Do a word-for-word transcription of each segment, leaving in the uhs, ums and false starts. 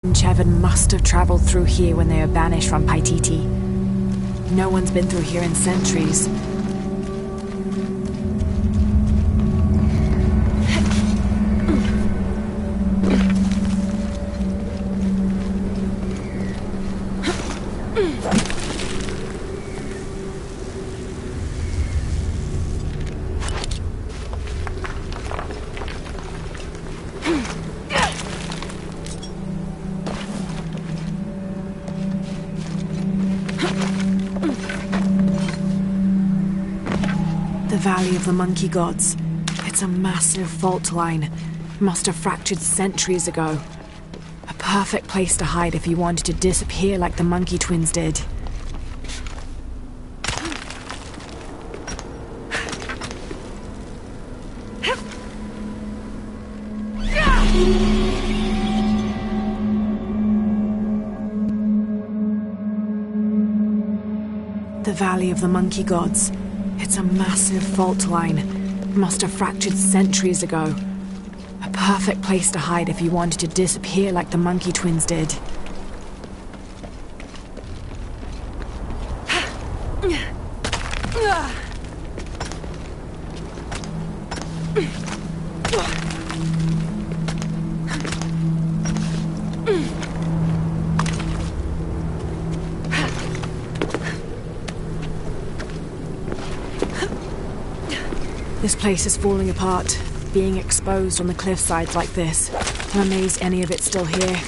Chevan must have traveled through here when they were banished from Paititi. No one's been through here in centuries. The Valley of the Monkey Gods. It's a massive fault line. Must have fractured centuries ago. A perfect place to hide if you wanted to disappear like the Monkey Twins did. The Valley of the Monkey Gods. It's a massive fault line. Must have fractured centuries ago. A perfect place to hide if you wanted to disappear like the Monkey Twins did. This place is falling apart, being exposed on the cliffsides like this. I'm amazed any of it's still here.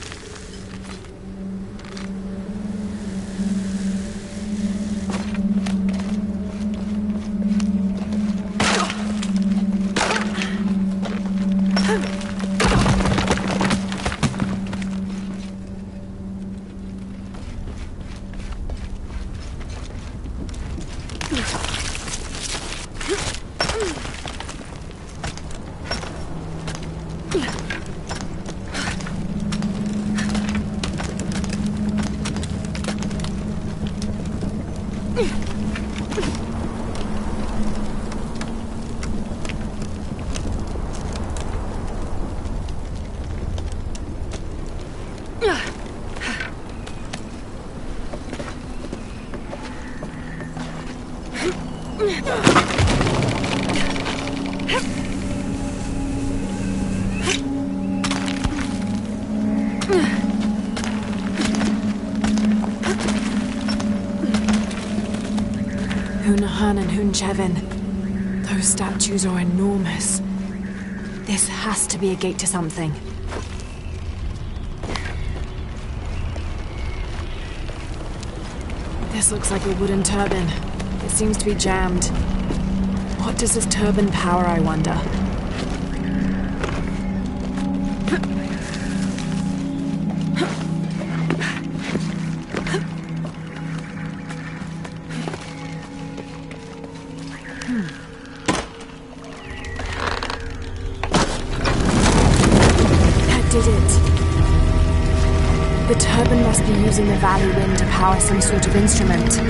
Hunahan and Hunchevan. Those statues are enormous. This has to be a gate to something. This looks like a wooden turban. It seems to be jammed. What does this turban power, I wonder? The turban must be using the valley wind to power some sort of instrument.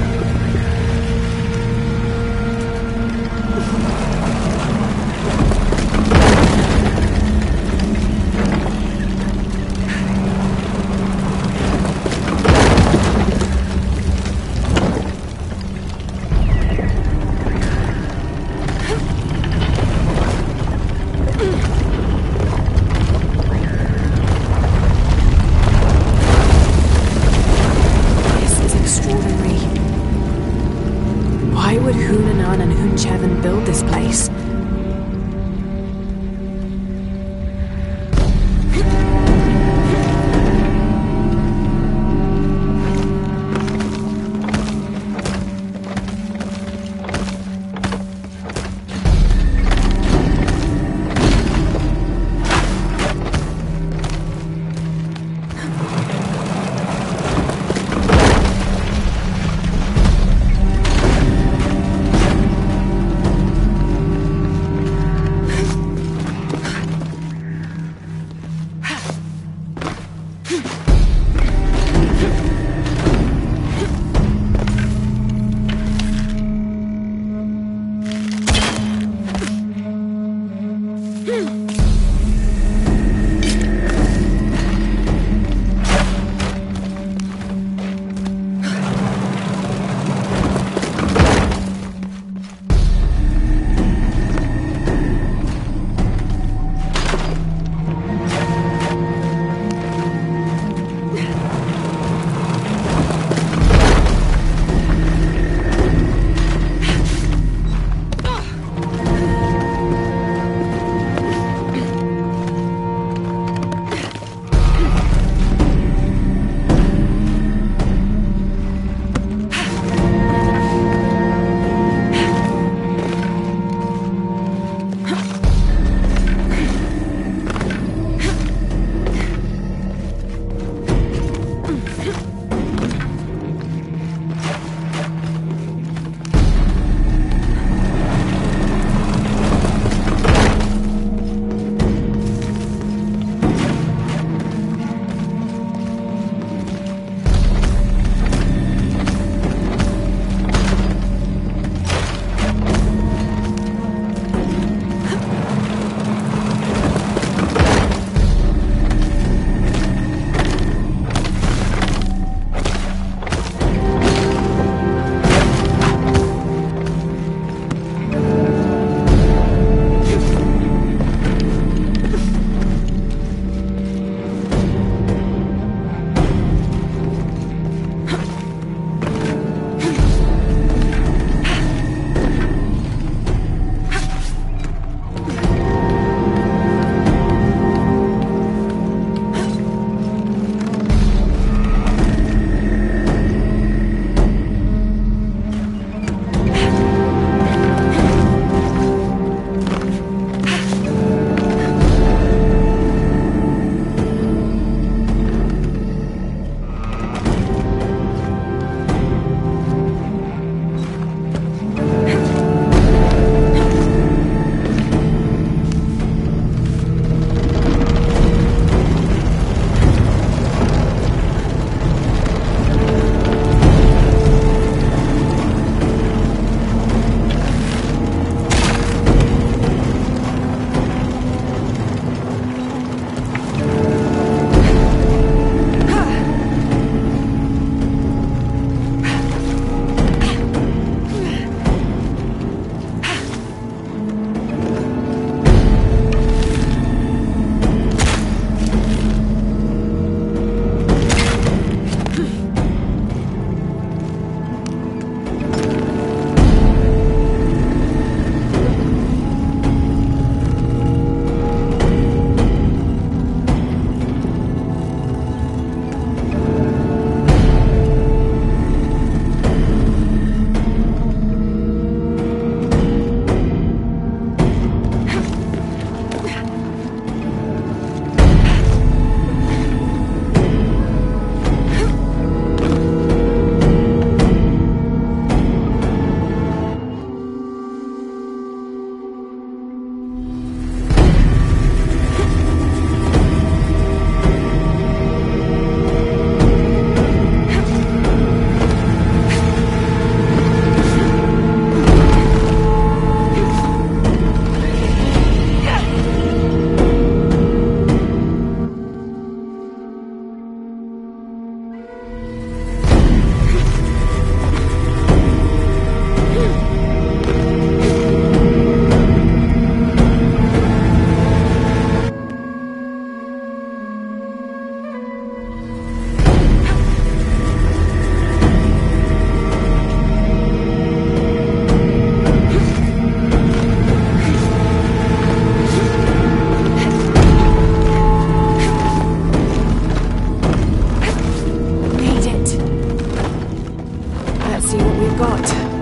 Why would Hunahan and Hunchevan build this place? we've got.